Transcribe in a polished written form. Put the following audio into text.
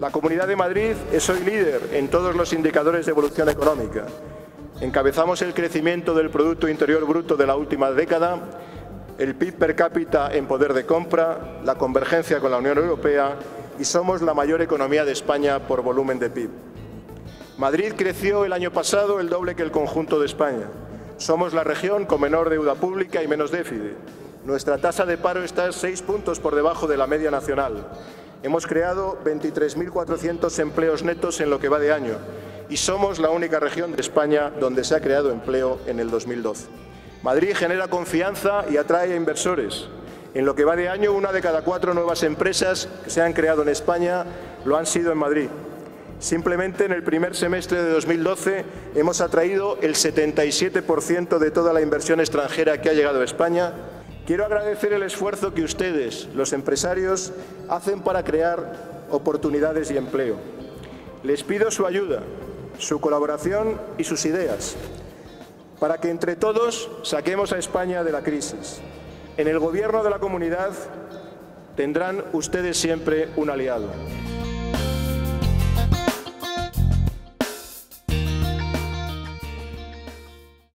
La Comunidad de Madrid es hoy líder en todos los indicadores de evolución económica. Encabezamos el crecimiento del Producto Interior Bruto de la última década, el PIB per cápita en poder de compra, la convergencia con la Unión Europea y somos la mayor economía de España por volumen de PIB. Madrid creció el año pasado el doble que el conjunto de España. Somos la región con menor deuda pública y menos déficit. Nuestra tasa de paro está 6 puntos por debajo de la media nacional. Hemos creado 23.400 empleos netos en lo que va de año y somos la única región de España donde se ha creado empleo en el 2012. Madrid genera confianza y atrae a inversores. En lo que va de año, 1 de cada 4 nuevas empresas que se han creado en España lo han sido en Madrid. Simplemente en el primer semestre de 2012 hemos atraído el 77% de toda la inversión extranjera que ha llegado a España. Quiero agradecer el esfuerzo que ustedes, los empresarios, hacen para crear oportunidades y empleo. Les pido su ayuda, su colaboración y sus ideas para que entre todos saquemos a España de la crisis. En el Gobierno de la Comunidad tendrán ustedes siempre un aliado.